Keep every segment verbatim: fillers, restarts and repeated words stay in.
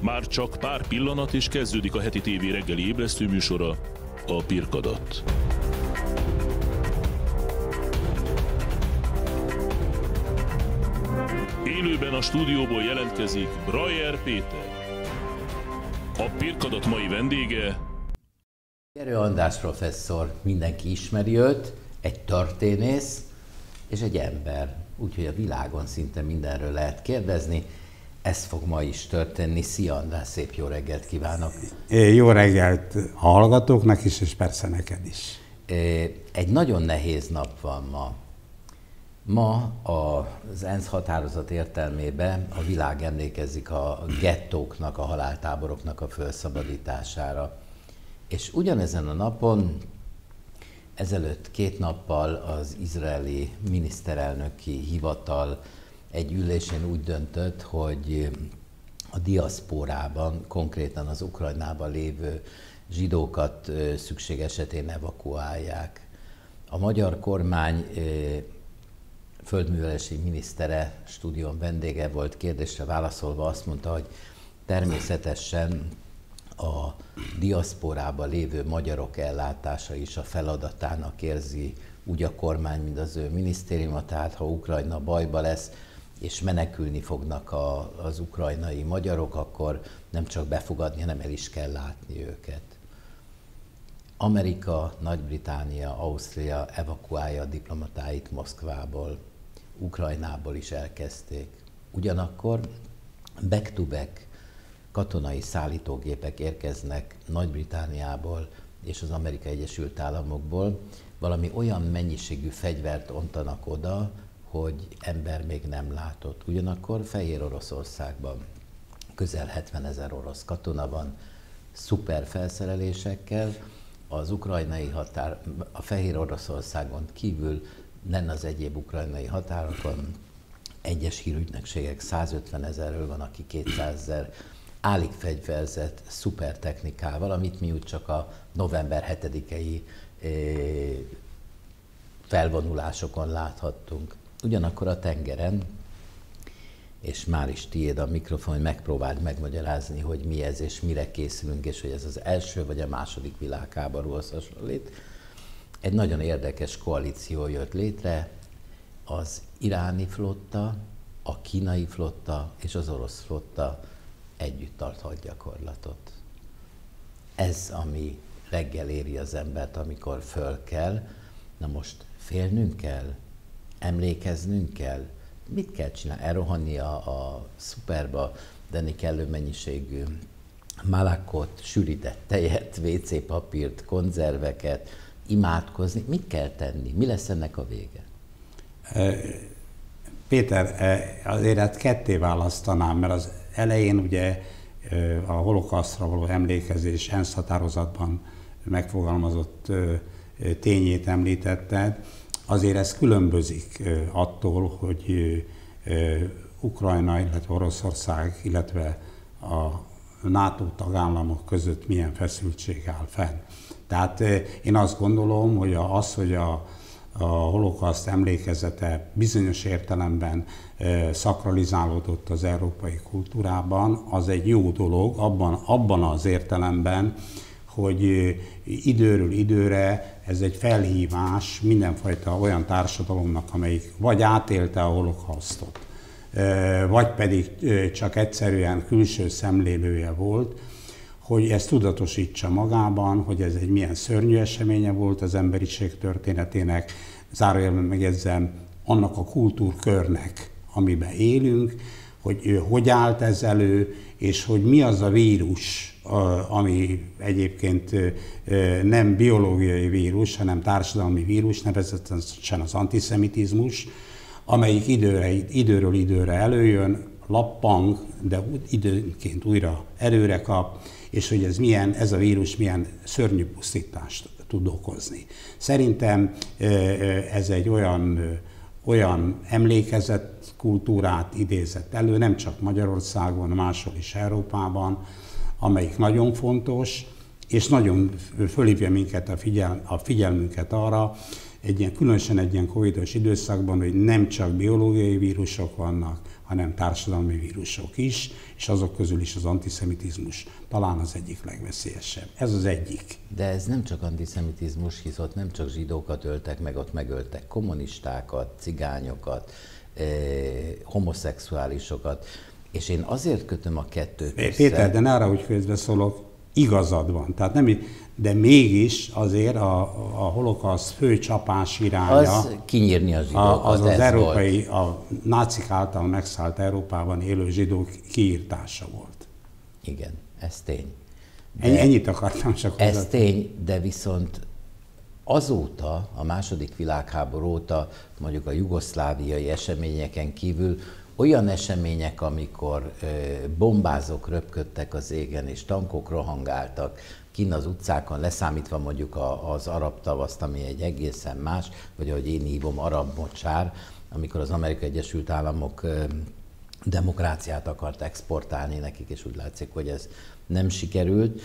Már csak pár pillanat és kezdődik a heti tévé reggeli ébresztő műsora, a Pirkadat. Élőben a stúdióból jelentkezik Brajer Péter. A Pirkadat mai vendége... Gerő András professzor, mindenki ismeri őt, egy történész és egy ember, úgyhogy a világon szinte mindenről lehet kérdezni. Ez fog ma is történni. Szia András, szép jó reggelt kívánok! Jó reggelt a hallgatóknak is, és persze neked is. Egy nagyon nehéz nap van ma. Ma az ENSZ határozat értelmében a világ emlékezik a gettóknak, a haláltáboroknak a felszabadítására. És ugyanezen a napon, ezelőtt két nappal az izraeli miniszterelnöki hivatal egy ülésén úgy döntött, hogy a diaszpórában, konkrétan az Ukrajnában lévő zsidókat szükség esetén evakuálják. A magyar kormány földművelési minisztere stúdión vendége volt, kérdésre válaszolva azt mondta, hogy természetesen a diaszporában lévő magyarok ellátása is a feladatának érzi úgy a kormány, mint az ő minisztériuma, tehát ha Ukrajna bajba lesz, és menekülni fognak a, az ukrajnai magyarok, akkor nem csak befogadni, hanem el is kell látni őket. Amerika, Nagy-Britannia, Ausztria evakuálja a diplomatáit Moszkvából, Ukrajnából is elkezdték. Ugyanakkor back-to-back katonai szállítógépek érkeznek Nagy-Britanniából és az Amerikai Egyesült Államokból, valami olyan mennyiségű fegyvert ontanak oda, hogy ember még nem látott. Ugyanakkor Fehér Oroszországban közel hetvenezer orosz katona van, szuper felszerelésekkel, az ukrajnai határ, a Fehér Oroszországon kívül lenne az egyéb ukrajnai határokon, egyes hírügynökségek százötvenezerről van, aki kétszázezer, állig fegyverzett szuper technikával, amit mi úgy csak a november hetedikei felvonulásokon láthattunk. Ugyanakkor a tengeren, és már is tiéd a mikrofon, hogy megpróbáld megmagyarázni, hogy mi ez, és mire készülünk, és hogy ez az első vagy a második világháborúhoz hasonlít. Egy nagyon érdekes koalíció jött létre, az iráni flotta, a kínai flotta és az orosz flotta együtt tart hadgyakorlatot. Ez, ami reggel éri az embert, amikor föl kell. Na most félnünk kell, emlékeznünk kell, mit kell csinálni? Elrohanni a, a szuperba, denni kellő mennyiségű malakot, sűrített tejet, vé cé papírt, konzerveket, imádkozni. Mit kell tenni? Mi lesz ennek a vége? Péter, azért ezt ketté választanám, mert az elején ugye a holokausztra való emlékezés ENSZ határozatban megfogalmazott tényét említetted, azért ez különbözik attól, hogy Ukrajna, illetve Oroszország, illetve a NATO tagállamok között milyen feszültség áll fenn. Tehát én azt gondolom, hogy az, hogy a, a holokauszt emlékezete bizonyos értelemben szakralizálódott az európai kultúrában, az egy jó dolog, abban, abban az értelemben, hogy időről időre ez egy felhívás mindenfajta olyan társadalomnak, amelyik vagy átélte a holokausztot, vagy pedig csak egyszerűen külső szemlélője volt, hogy ezt tudatosítsa magában, hogy ez egy milyen szörnyű eseménye volt az emberiség történetének, zárójelben megjegyzem, annak a kultúrkörnek, amiben élünk, hogy hogy állt ez elő, és hogy mi az a vírus, ami egyébként nem biológiai vírus, hanem társadalmi vírus, nevezetesen az antiszemitizmus, amelyik időre, időről időre előjön, lappang, de időnként újra előre kap, és hogy ez, milyen, ez a vírus milyen szörnyű pusztítást tud okozni. Szerintem ez egy olyan, olyan emlékezett kultúrát idézett elő, nem csak Magyarországon, máshol is Európában, amelyik nagyon fontos, és nagyon fölhívja minket a, figyel, a figyelmünket arra, egy ilyen, különösen egy ilyen covidos időszakban, hogy nem csak biológiai vírusok vannak, hanem társadalmi vírusok is, és azok közül is az antiszemitizmus talán az egyik legveszélyesebb. Ez az egyik. De ez nem csak antiszemitizmus, hisz ott nem csak zsidókat öltek meg, ott megöltek kommunistákat, cigányokat, eh, homoszexuálisokat, és én azért kötöm a kettőt össze... Péter, de ne arra, hogy közbeszólok, igazad van. Tehát nem, de mégis azért a, a holokauszt fő csapás iránya... Az kinyírni a zsidókat, az az ez európai, volt. a nácik által megszállt Európában élő zsidók kiírtása volt. Igen, ez tény. De ennyit akartam csak Ez hozzá. tény, de viszont azóta, a második világháború óta, mondjuk a jugoszláviai eseményeken kívül olyan események, amikor bombázók röpködtek az égen, és tankok rohangáltak kinn az utcákon, leszámítva mondjuk az arab tavaszt, ami egy egészen más, vagy ahogy én hívom, arab mocsár, amikor az Amerikai Egyesült Államok demokráciát akart exportálni nekik, és úgy látszik, hogy ez nem sikerült.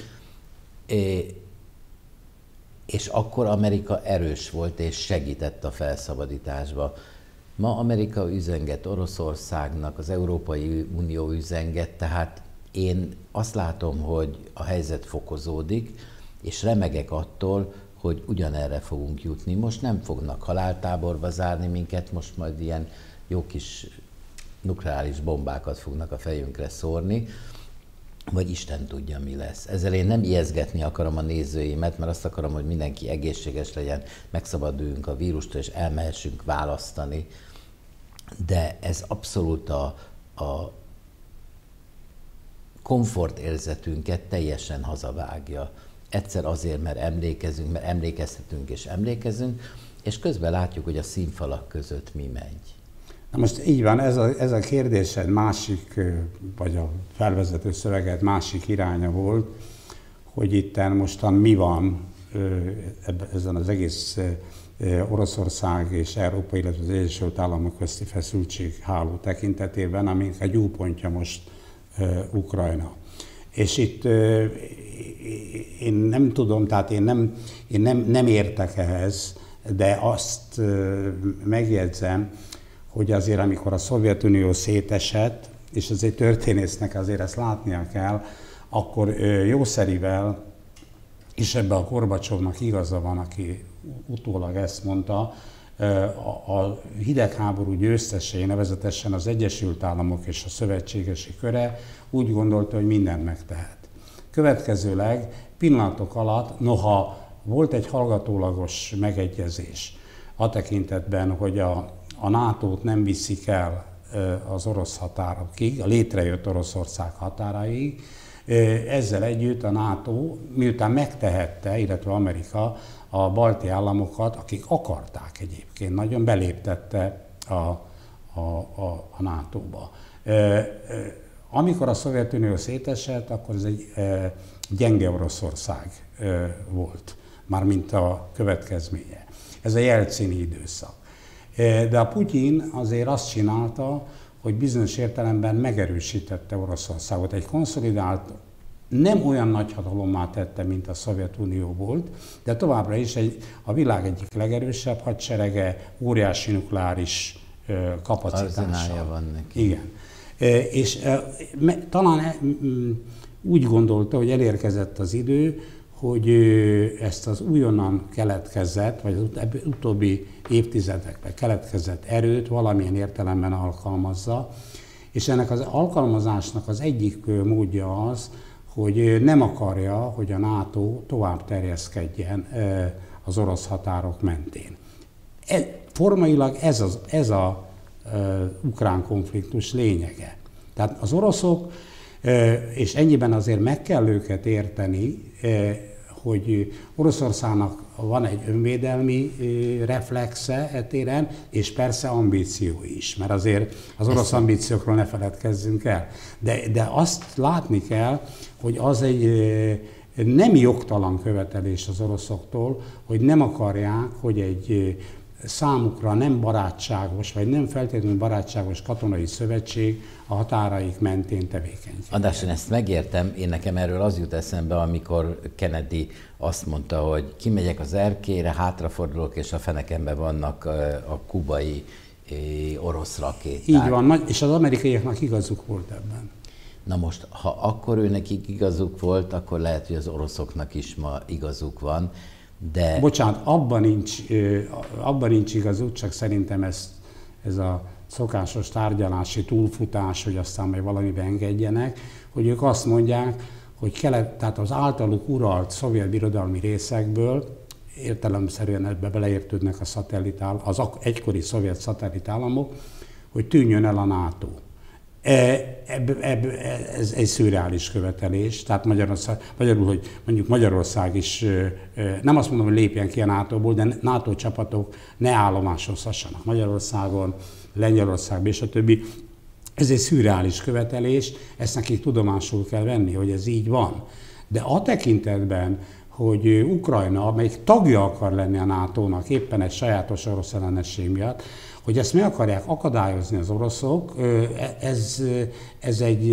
És akkor Amerika erős volt, és segített a felszabadításba. Ma Amerika üzenget Oroszországnak, az Európai Unió üzenget, tehát én azt látom, hogy a helyzet fokozódik, és remegek attól, hogy ugyanerre fogunk jutni. Most nem fognak haláltáborba zárni minket, most majd ilyen jó kis nukleáris bombákat fognak a fejünkre szórni, vagy Isten tudja, mi lesz. Ezzel én nem ijeszgetni akarom a nézőimet, mert azt akarom, hogy mindenki egészséges legyen, megszabaduljunk a vírustól, és elmehessünk választani. De ez abszolút a, a komfortérzetünket teljesen hazavágja. Egyszer azért, mert emlékezünk, mert emlékezhetünk és emlékezünk, és közben látjuk, hogy a színfalak között mi megy. Na most így van, ez a, ez a kérdésed másik, vagy a felvezető szöveget másik iránya volt, hogy itten mostan mi van ezen az egész Oroszország és Európa, illetve az Egyesült Államok közti feszültségháló tekintetében, aminek egy útpontja most Ukrajna. És itt én nem tudom, tehát én nem, én nem, nem értek ehhez, de azt megjegyzem, hogy azért amikor a Szovjetunió szétesett, és azért történésznek azért ezt látnia kell, akkor jószerivel, és ebben a Gorbacsovnak igaza van, aki utólag ezt mondta, a hidegháború győztesei, nevezetesen az Egyesült Államok és a szövetségesi köre úgy gondolta, hogy mindent megtehet. Következőleg pillanatok alatt, noha volt egy hallgatólagos megegyezés a tekintetben, hogy a, a nátót nem viszik el az orosz határokig, a létrejött Oroszország határáig, ezzel együtt a NATO, miután megtehette, illetve Amerika, a balti államokat, akik akarták egyébként, nagyon beléptette a, a, a, a nátóba. Amikor a Szovjetunió szétesett, akkor ez egy gyenge Oroszország volt, mármint a következménye. Ez a jelcini időszak. De a Putyin azért azt csinálta, hogy bizonyos értelemben megerősítette Oroszországot. Egy konszolidált, nem olyan nagy hatalommá tette, mint a Szovjetunió volt, de továbbra is egy, a világ egyik legerősebb hadserege, óriási nukleáris kapacitással. Van neki. Igen. És talán úgy gondolta, hogy elérkezett az idő, hogy ezt az újonnan keletkezett, vagy az utóbbi évtizedekben keletkezett erőt valamilyen értelemben alkalmazza, és ennek az alkalmazásnak az egyik módja az, hogy nem akarja, hogy a NATO tovább terjeszkedjen az orosz határok mentén. Formailag ez az, ez a ukrán konfliktus lényege. Tehát az oroszok, és ennyiben azért meg kell őket érteni, hogy Oroszországnak van egy önvédelmi reflexe etéren, és persze ambíció is, mert azért az orosz ambíciókról ne feledkezzünk el. De, de azt látni kell, hogy az egy nem jogtalan követelés az oroszoktól, hogy nem akarják, hogy egy számukra nem barátságos, vagy nem feltétlenül barátságos katonai szövetség a határaik mentén tevékenykedik. András, én ezt megértem, én nekem erről az jut eszembe, amikor Kennedy azt mondta, hogy kimegyek az erkélyre, hátrafordulok, és a fenekemben vannak a kubai orosz rakéták. Így van, és az amerikaiaknak igazuk volt ebben. Na most, ha akkor ő nekik igazuk volt, akkor lehet, hogy az oroszoknak is ma igazuk van, de... Bocsánat, abban nincs, abban nincs igazuk, csak szerintem ez, ez a szokásos tárgyalási túlfutás, hogy aztán majd valamibe engedjenek, hogy ők azt mondják, hogy kelet, tehát az általuk uralt szovjet birodalmi részekből, értelemszerűen ebbe beleértődnek a szatellitál, az egykori szovjet szatellitállamok, hogy tűnjön el a NATO. Ebb, ebb, ez egy szürreális követelés, tehát Magyarország, magyarul, hogy mondjuk Magyarország is, nem azt mondom, hogy lépjen ki a nátóból, de NATO csapatok ne állomásozhassanak Magyarországon, Lengyelországban és a többi. Ez egy szürreális követelés, ezt nekik tudomásul kell venni, hogy ez így van. De a tekintetben, hogy Ukrajna, amelyik tagja akar lenni a nátónak, éppen egy sajátos orosz ellenesség miatt, hogy ezt meg akarják akadályozni az oroszok, ez, ez egy,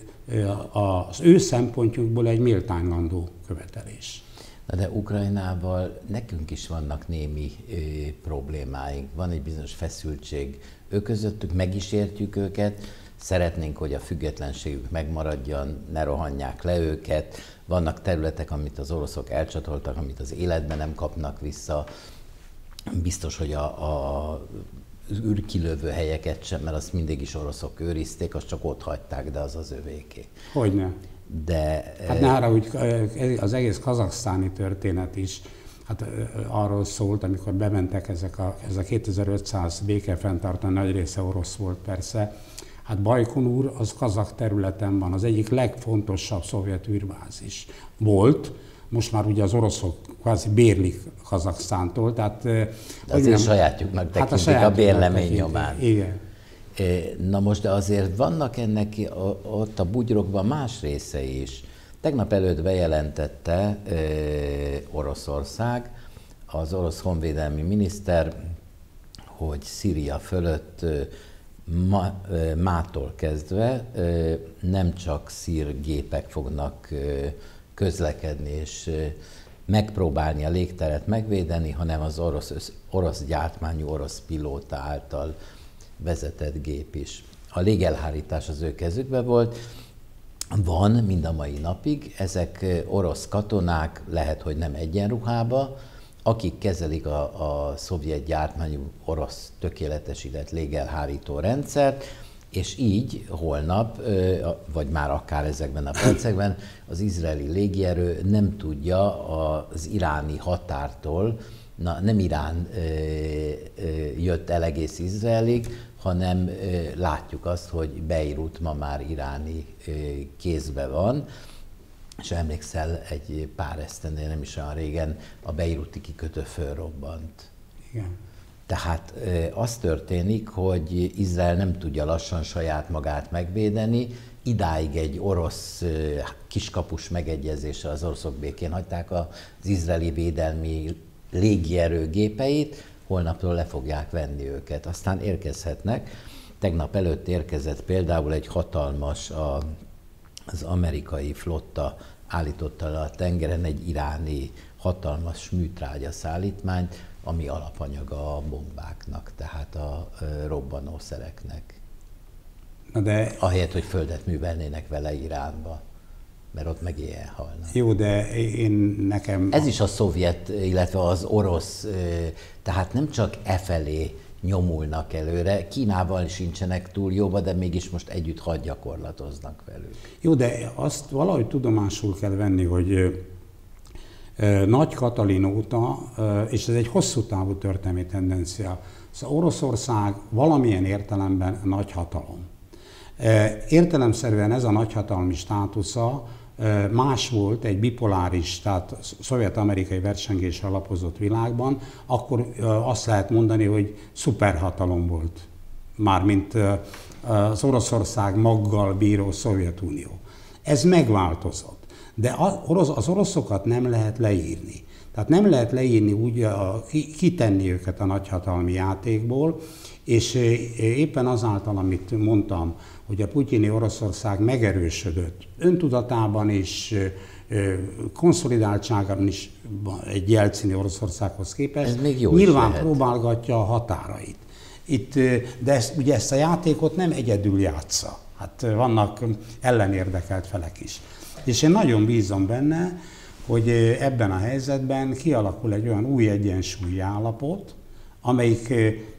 az ő szempontjukból egy méltánylandó követelés. Na de Ukrajnával nekünk is vannak némi ö, problémáink, van egy bizonyos feszültség ők közöttük, meg is értjük őket, szeretnénk, hogy a függetlenségük megmaradjon, ne rohanják le őket, vannak területek, amit az oroszok elcsatoltak, amit az életben nem kapnak vissza, biztos, hogy a, a az űrkilövő helyeket sem, mert azt mindig is oroszok őrizték, azt csak ott hagyták, de az az övéké. Hogyne. De... Hát nála úgy az egész kazaksztáni történet is hát arról szólt, amikor bementek ezek a, ez a kétezer-ötszáz békefenntartó, nagy része orosz volt persze. Hát Bajkonur az kazak területen van, az egyik legfontosabb szovjet űrbázis volt. Most már ugye az oroszok kvázi bérlik Kazaksztántól, tehát... De azért nem, sajátjuknak tekintik hát a, a bérlemény nyomán. Igen. Na most de azért vannak ennek ott a bugyrokban más részei is. Tegnap előtt bejelentette e, Oroszország, az orosz honvédelmi miniszter, hogy Szíria fölött e, ma, e, mától kezdve e, nem csak szír gépek fognak e, közlekedni és megpróbálni a légteret megvédeni, hanem az orosz, orosz gyártmányú, orosz pilóta által vezetett gép is. A légelhárítás az ő kezükbe volt, van mind a mai napig, ezek orosz katonák, lehet, hogy nem egyenruhába, akik kezelik a, a szovjet gyártmányú orosz tökéletesített légelhárító rendszert, és így holnap, vagy már akár ezekben a percekben az izraeli légierő nem tudja az iráni határtól, na nem Irán jött el egész Izraelig, hanem látjuk azt, hogy Beirut ma már iráni kézbe van, és emlékszel, egy pár esztendeje, nem is olyan régen, a beiruti kikötő fölrobbant. Igen. Tehát az történik, hogy Izrael nem tudja lassan saját magát megvédeni, idáig egy orosz kiskapus megegyezéssel az oroszok békén hagyták az izraeli védelmi légierő gépeit, holnapról le fogják venni őket, aztán érkezhetnek. Tegnap előtt érkezett például egy hatalmas, a, az amerikai flotta állította le a tengeren egy iráni hatalmas műtrágya szállítmányt, ami alapanyaga a bombáknak, tehát a robbanószereknek. Na de... Ahelyett, hogy földet művelnének vele Iránba, mert ott meg ilyen halnak. Jó, de én nekem... Ez is a szovjet, illetve az orosz, tehát nem csak e felé nyomulnak előre, Kínával sincsenek túl jóba, de mégis most együtt hadgyakorlatoznak velük. Jó, de azt valahogy tudomásul kell venni, hogy Nagy Katalin óta, és ez egy hosszú távú történelmi tendencia, szóval Oroszország valamilyen értelemben nagyhatalom. Értelemszerűen ez a nagyhatalmi státusza más volt egy bipoláris, tehát szovjet-amerikai versengésre alapozott világban, akkor azt lehet mondani, hogy szuperhatalom volt, mármint az Oroszország maggal bíró Szovjetunió. Ez megváltozott. De az oroszokat nem lehet leírni. Tehát nem lehet leírni úgy, kitenni őket a nagyhatalmi játékból, és éppen azáltal, amit mondtam, hogy a putyini Oroszország megerősödött öntudatában is, konszolidáltságában is egy jelcini Oroszországhoz képest, nyilván lehet. Próbálgatja a határait. Itt, de ezt, ugye ezt a játékot nem egyedül játsza. Hát vannak ellenérdekelt felek is. És én nagyon bízom benne, hogy ebben a helyzetben kialakul egy olyan új egyensúlyi állapot, amelyik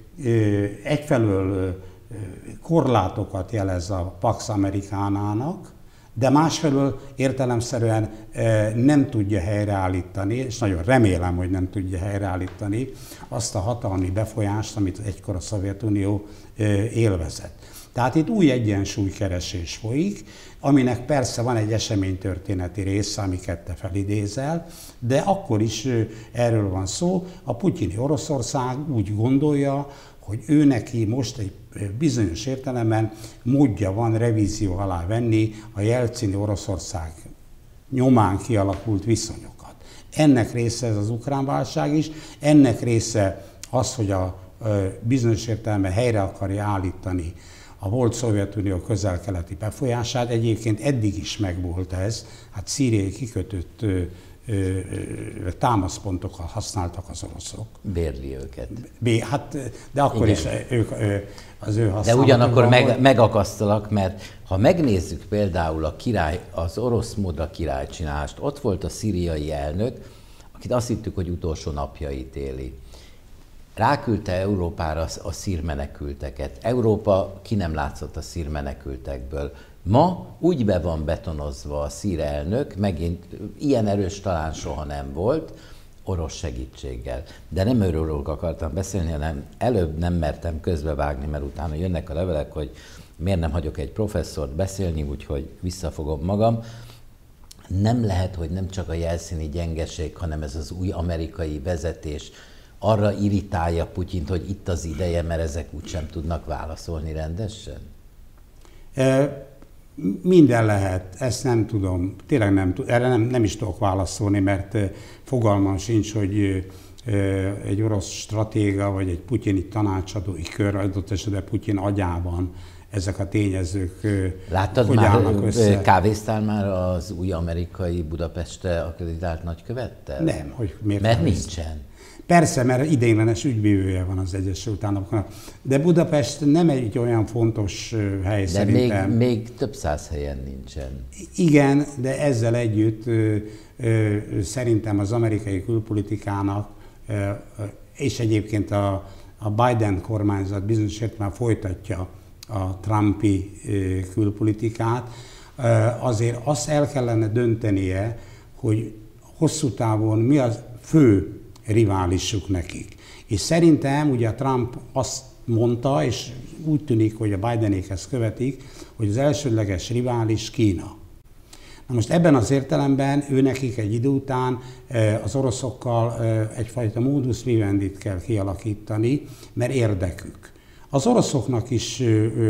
egyfelől korlátokat jelez a Pax Americanának, de másfelől értelemszerűen nem tudja helyreállítani, és nagyon remélem, hogy nem tudja helyreállítani azt a hatalmi befolyást, amit egykor a Szovjetunió élvezett. Tehát itt új egyensúlykeresés folyik, aminek persze van egy eseménytörténeti része, amiket te felidézel, de akkor is erről van szó. A putyini Oroszország úgy gondolja, hogy ő neki most egy bizonyos értelemben módja van revízió alá venni a jelcini Oroszország nyomán kialakult viszonyokat. Ennek része ez az ukrán válság is, ennek része az, hogy a bizonyos értelemben helyre akarja állítani a volt Szovjetunió közel-keleti befolyását. Egyébként eddig is megvolt ez, hát szíriai kikötött támaszpontokat használtak az oroszok. Bérli őket. B, hát, de akkor igen. is ők, az ő használatuk. De ugyanakkor meg, megakasztalak, mert ha megnézzük például a király, az orosz módra királycsinálást, ott volt a szíriai elnök, akit azt hittük, hogy utolsó napjait éli. Ráküldte Európára a szír menekülteket. Európa ki nem látszott a szír menekültekből. Ma úgy be van betonozva a szír elnök, megint ilyen erős talán soha nem volt, orosz segítséggel. De nem őről akartam beszélni, hanem előbb nem mertem közbevágni, mert utána jönnek a levelek, hogy miért nem hagyok egy professzort beszélni, úgyhogy visszafogom magam. Nem lehet, hogy nem csak a jelszíni gyengeség, hanem ez az új amerikai vezetés arra irritálja Putyint, hogy itt az ideje, mert ezek úgysem tudnak válaszolni rendesen? E Minden lehet, ezt nem tudom, tényleg nem, erre nem, nem is tudok válaszolni, mert fogalmam sincs, hogy egy orosz stratéga vagy egy putyini tanácsadói kör, adott esetben Putyin agyában ezek a tényezők Láttad hogy már, állnak össze. Kávéztál már az új amerikai Budapestre akkreditált nagykövettel? Nem, hogy miért? Mert nincsen. Persze, mert ideiglenes ügybívője van az Egyesült Államoknak, de Budapest nem egy olyan fontos hely de szerintem. Még, még több száz helyen nincsen. Igen, de ezzel együtt ö, ö, szerintem az amerikai külpolitikának, ö, és egyébként a, a Biden kormányzat bizonyos értelemben folytatja a Trumpi ö, külpolitikát, ö, azért azt el kellene döntenie, hogy hosszú távon mi az fő riválisuk nekik. És szerintem ugye a Trump azt mondta, és úgy tűnik, hogy a Bidenék ezt követik, hogy az elsődleges rivális Kína. Na most ebben az értelemben ő nekik egy idő után az oroszokkal egyfajta modus vivendit kell kialakítani, mert érdekük. Az oroszoknak is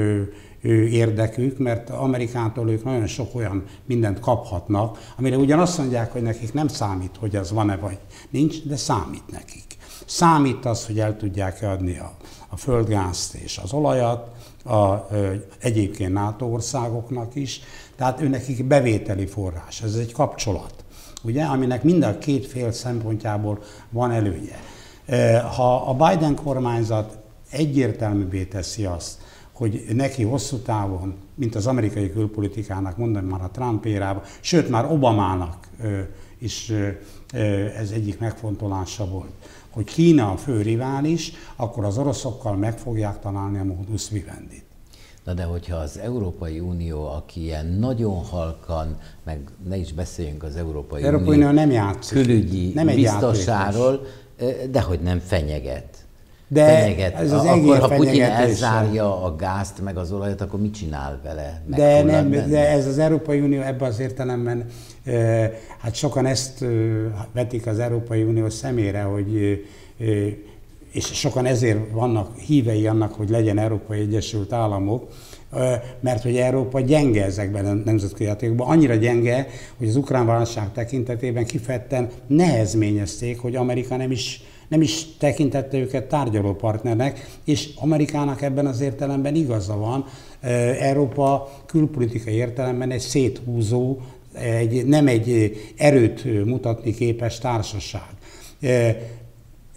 érdekük, mert Amerikától ők nagyon sok olyan mindent kaphatnak, amire ugyan azt mondják, hogy nekik nem számít, hogy az van-e vagy nincs, de számít nekik. Számít az, hogy el tudják adni a, a földgázt és az olajat, a, a, egyébként NATO országoknak is, tehát ő nekik bevételi forrás, ez egy kapcsolat, ugye, aminek mind a két fél szempontjából van előnye. Ha a Biden kormányzat egyértelművé teszi azt, hogy neki hosszú távon, mint az amerikai külpolitikának, mondom már a Trump érában, sőt már Obamának is ez egyik megfontolása volt, hogy Kína a fő rivális, akkor az oroszokkal meg fogják találni a modus vivendit. Na de hogyha az Európai Unió, aki ilyen nagyon halkan, meg ne is beszéljünk az Európai, Európai Unió nem játszik. Külügyi nem biztosáról, dehogy nem fenyeget. De fenyeget. ez az akkor, ha Putyin fenyegetés. elzárja a gázt meg az olajat, akkor mit csinál vele? De, nem, de ez az Európai Unió ebben az értelemben, hát sokan ezt vetik az Európai Unió szemére, hogy, és sokan ezért vannak hívei annak, hogy legyen Európai Egyesült Államok, mert hogy Európa gyenge ezekben a nemzetközi játékokban. Annyira gyenge, hogy az ukrán válság tekintetében kifejezetten nehezményezték, hogy Amerika nem is nem is tekintette őket tárgyalópartnernek, és Amerikának ebben az értelemben igaza van. Európa külpolitikai értelemben egy széthúzó, egy, nem egy erőt mutatni képes társaság.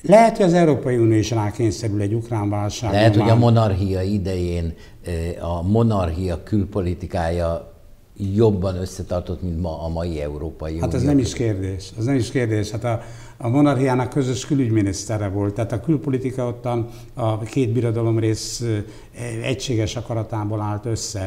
Lehet, hogy az Európai Unió is rákényszerül egy ukrán válság. Lehet, hogy a monarchia idején a monarchia külpolitikája jobban összetartott, mint ma a mai Európai Unió. Hát ez nem is kérdés. Ez nem is kérdés. Hát a, a monarchiának közös külügyminisztere volt. Tehát a külpolitika ottan a két birodalomrész egységes akaratából állt össze.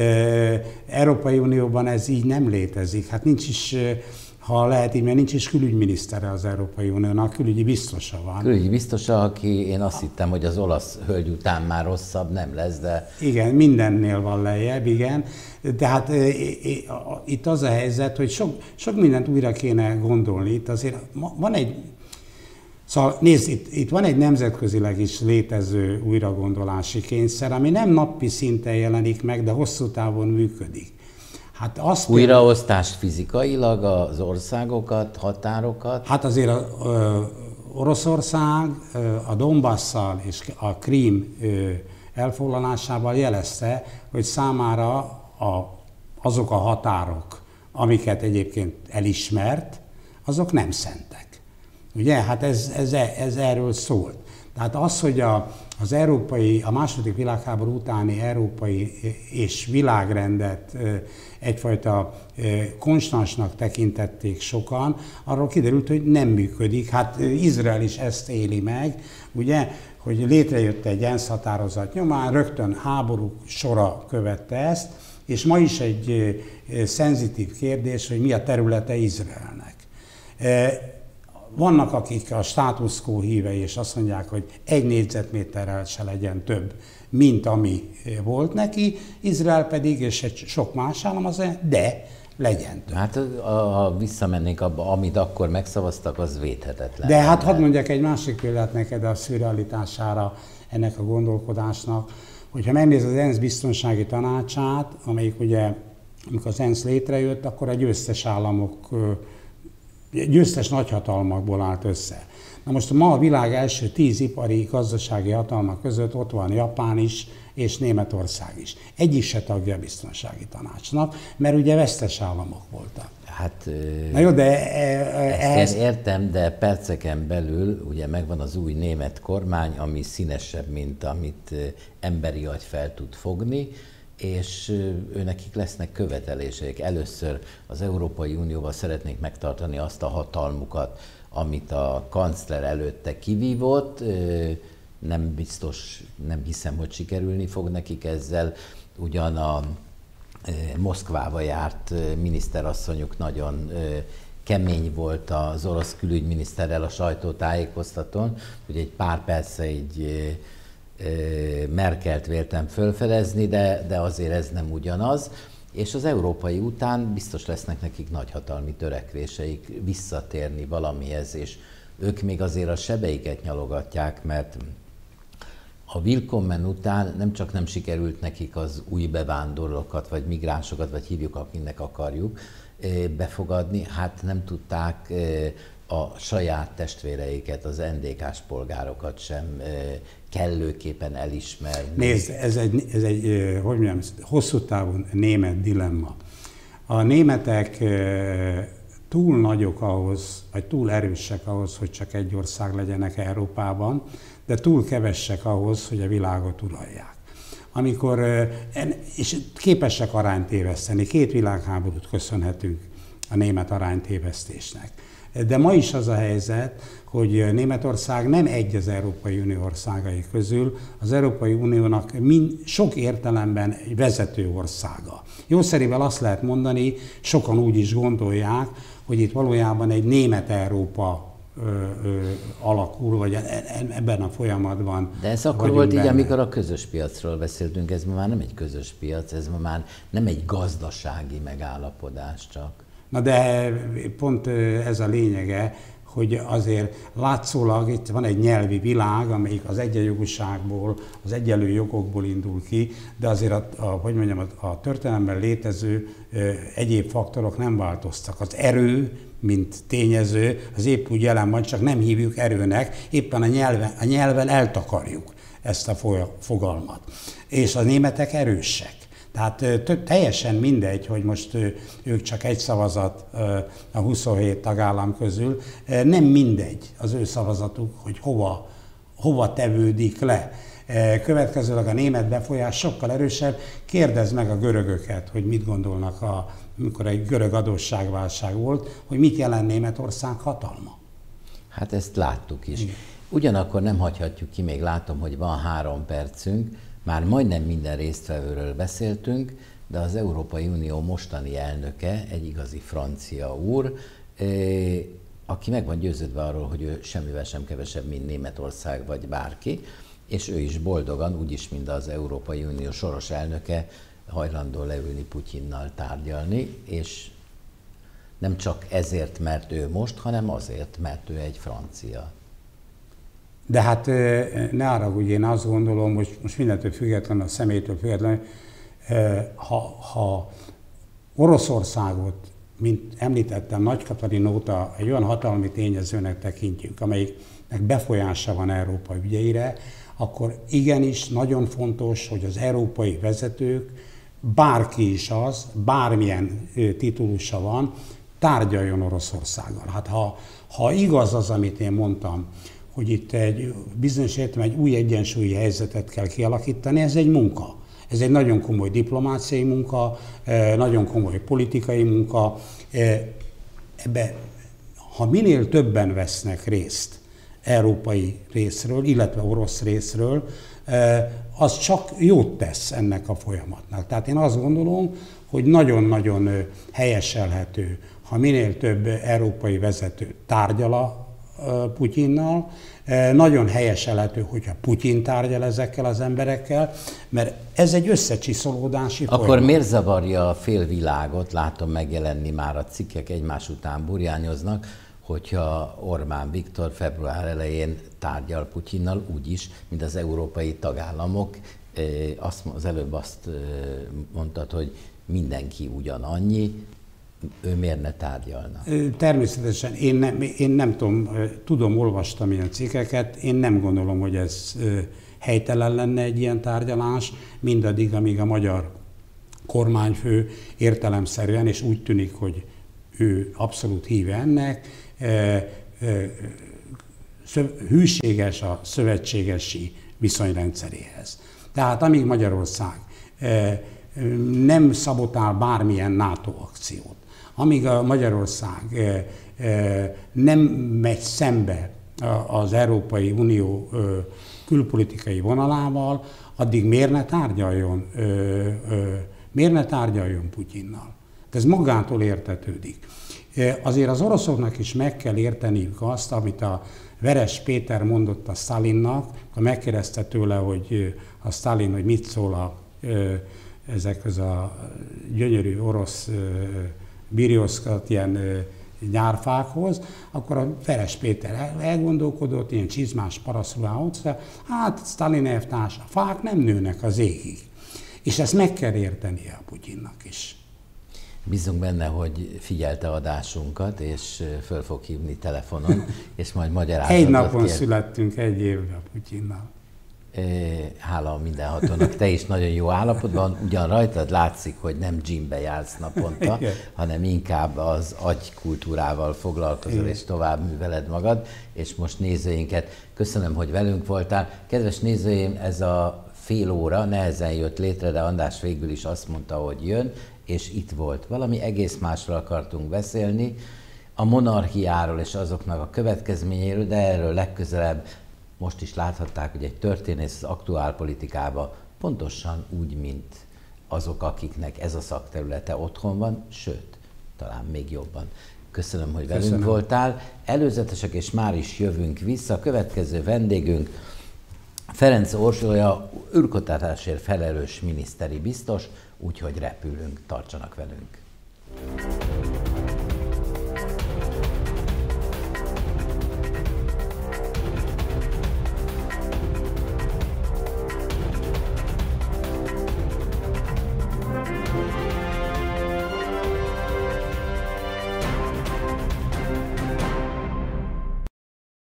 Európai Unióban ez így nem létezik. Hát nincs is, ha lehet így, mert nincs is külügyminisztere az Európai Uniónak, külügyi biztosa van. Külügyi biztosa, aki én azt hittem, hogy az olasz hölgy után már rosszabb nem lesz, de... Igen, mindennél van lejjebb, igen. Tehát e, e, a, itt az a helyzet, hogy sok, sok mindent újra kéne gondolni. Itt azért van egy... Szóval nézd, itt, itt van egy nemzetközileg is létező újragondolási kényszer, ami nem napi szinten jelenik meg, de hosszú távon működik. Hát azt Újraosztást fizikailag, az országokat, határokat? Hát azért a, ö, Oroszország ö, a Donbasszal és a Krím ö, elfoglalásával jelezte, hogy számára a, azok a határok, amiket egyébként elismert, azok nem szentek. Ugye? Hát ez, ez, ez erről szólt. Tehát az, hogy a, az európai, a második világháború utáni európai és világrendet egyfajta konstansnak tekintették sokan, arról kiderült, hogy nem működik. Hát Izrael is ezt éli meg, ugye, hogy létrejött egy ENSZ határozat nyomán, rögtön háború sora követte ezt, és ma is egy szenzitív kérdés, hogy mi a területe Izraelnek. Vannak, akik a status quo hívei, és azt mondják, hogy egy négyzetméterrel se legyen több, mint ami volt neki, Izrael pedig, és egy sok más állam az, de legyen több. Hát ha visszamennénk abba, amit akkor megszavaztak, az védhetetlen. De hát hadd mondjak egy másik példát neked a szürrealitására ennek a gondolkodásnak, hogyha megnézed az ENSZ biztonsági tanácsát, amelyik ugye, amikor az ENSZ létrejött, akkor a győztes államok győztes nagyhatalmakból állt össze. Na most ma a világ első tíz ipari gazdasági hatalmak között ott van Japán is, és Németország is. Egyik se tagja a biztonsági tanácsnak, mert ugye vesztes államok voltak. Hát, na jó, de ezt én értem, de perceken belül ugye megvan az új német kormány, ami színesebb, mint amit emberi agy fel tud fogni, és őnekik lesznek követeléseik. Először az Európai Unióval szeretnék megtartani azt a hatalmukat, amit a kancler előtte kivívott. Nem biztos, nem hiszem, hogy sikerülni fog nekik ezzel. Ugyan a Moszkvába járt miniszterasszonyuk nagyon kemény volt az orosz külügyminiszterrel a sajtótájékoztatón, hogy egy pár perce egy Merkelt véltem fölfedezni, de, de azért ez nem ugyanaz. És az európai után biztos lesznek nekik nagyhatalmi törekvéseik visszatérni valamihez, és ők még azért a sebeiket nyalogatják, mert a Willkommen után nem csak nem sikerült nekik az új bevándorlókat, vagy migránsokat, vagy hívjuk, akinek akarjuk, befogadni, hát nem tudták a saját testvéreiket, az en dé ká-s polgárokat sem kellőképpen elismerni. Nézd, ez egy, ez egy hogy mondjam, hosszú távú német dilemma. A németek túl nagyok ahhoz, vagy túl erősek ahhoz, hogy csak egy ország legyenek Európában, de túl kevesek ahhoz, hogy a világot uralják. Amikor, és képesek arányt téveszteni, két világháborút köszönhetünk a német aránytévesztésnek. De ma is az a helyzet, hogy Németország nem egy az Európai Unió országai közül, az Európai Uniónak mind, sok értelemben egy vezető országa. Jószerivel azt lehet mondani, sokan úgy is gondolják, hogy itt valójában egy német-Európa alakul, vagy ebben a folyamatban. De ez akkor volt benne. Így, amikor a közös piacról beszéltünk, ez ma már nem egy közös piac, ez ma már nem egy gazdasági megállapodás csak. Na de pont ez a lényege, hogy azért látszólag itt van egy nyelvi világ, amelyik az egyenjogúságból, az egyenlő jogokból indul ki, de azért a, a, hogy mondjam, a, a történelemben létező ö, egyéb faktorok nem változtak. Az erő, mint tényező, az épp úgy jelen van, csak nem hívjuk erőnek, éppen a nyelven, a nyelven eltakarjuk ezt a fogalmat. És a németek erősek. Tehát teljesen mindegy, hogy most ők csak egy szavazat a huszonhét tagállam közül, nem mindegy az ő szavazatuk, hogy hova, hova tevődik le. Következőleg a német befolyás sokkal erősebb. Kérdezd meg a görögöket, hogy mit gondolnak, a, amikor egy görög adósságválság volt, hogy mit jelent Németország hatalma. Hát ezt láttuk is. Igen. Ugyanakkor nem hagyhatjuk ki, még látom, hogy van három percünk, már majdnem minden résztvevőről beszéltünk, de az Európai Unió mostani elnöke egy igazi francia úr, aki meg van győződve arról, hogy ő semmivel sem kevesebb, mint Németország vagy bárki, és ő is boldogan, úgyis, mint az Európai Unió soros elnöke, hajlandó leülni Putyinnal tárgyalni, és nem csak ezért, mert ő most, hanem azért, mert ő egy francia. De hát ne haragudj, én azt gondolom, hogy most mindentől független, a személytől független, ha, ha Oroszországot, mint említettem, Nagy Katalin óta egy olyan hatalmi tényezőnek tekintjük, amelyiknek befolyása van Európa ügyeire, akkor igenis nagyon fontos, hogy az európai vezetők, bárki is az, bármilyen titulusa van, tárgyaljon Oroszországgal. Hát ha, ha igaz az, amit én mondtam, hogy itt egy bizonyos értelemben egy új egyensúlyi helyzetet kell kialakítani, ez egy munka. Ez egy nagyon komoly diplomáciai munka, nagyon komoly politikai munka. Ebbe, ha minél többen vesznek részt európai részről, illetve orosz részről, az csak jót tesz ennek a folyamatnak. Tehát én azt gondolom, hogy nagyon-nagyon helyeselhető, ha minél több európai vezető tárgyal a Putyinnal, nagyon helyeselhető, hogyha Putyin tárgyal ezekkel az emberekkel, mert ez egy összecsiszolódási Akkor folyamat. miért zavarja a félvilágot, látom megjelenni már a cikkek egymás után burjányoznak, hogyha Orbán Viktor február elején tárgyal Putyinnal úgyis, mint az európai tagállamok. Azt, az előbb azt mondtad, hogy mindenki ugyanannyi, ő miért ne tárgyalna? Természetesen én nem, én nem tudom, tudom, olvastam ilyen cikkeket, én nem gondolom, hogy ez helytelen lenne egy ilyen tárgyalás, mindaddig, amíg a magyar kormányfő értelemszerűen, és úgy tűnik, hogy ő abszolút híve ennek, hűséges a szövetségesi viszonyrendszeréhez. Tehát amíg Magyarország nem szabotál bármilyen NATO akciót, amíg a Magyarország nem megy szembe az Európai Unió külpolitikai vonalával, addig miért ne tárgyaljon, miért ne tárgyaljon Putyinnal? Ez magától értetődik. Azért az oroszoknak is meg kell érteniük azt, amit a Veres Péter mondott a Sztalinnak, ha megkérdezte tőle, hogy a Sztalin, hogy mit szól a, ezekhez a gyönyörű orosz birioszkat, ilyen nyárfákhoz, akkor a Veres Péter elgondolkodott, ilyen csizmás paraszulát, hát Sztalin elvtárs, a fák nem nőnek az égig. És ezt meg kell értenie a Putyinnak is. Bízunk benne, hogy figyelte adásunkat, és föl fog hívni telefonon, és majd magyarázatot Egy napon kér. születtünk egy évre a Putyinnal. Hála a mindenhatónak, te is nagyon jó állapotban, ugyan rajtad látszik, hogy nem gymbe jársz naponta, igen, hanem inkább az agykultúrával foglalkozol, igen, és tovább műveled magad, és most nézőinket köszönöm, hogy velünk voltál. Kedves nézőim, ez a fél óra nehezen jött létre, de András végül is azt mondta, hogy jön, és itt volt. Valami egész másról akartunk beszélni, a monarchiáról és azoknak a következményéről, de erről legközelebb. Most is láthatták, hogy egy történész az aktuálpolitikában pontosan úgy, mint azok, akiknek ez a szakterülete otthon van, sőt, talán még jobban. Köszönöm, hogy velünk Köszönöm. voltál. Előzetesek, és már is jövünk vissza. A következő vendégünk Ferenc Orsolya, űrkutatásért felelős miniszteri biztos, úgyhogy repülünk, tartsanak velünk.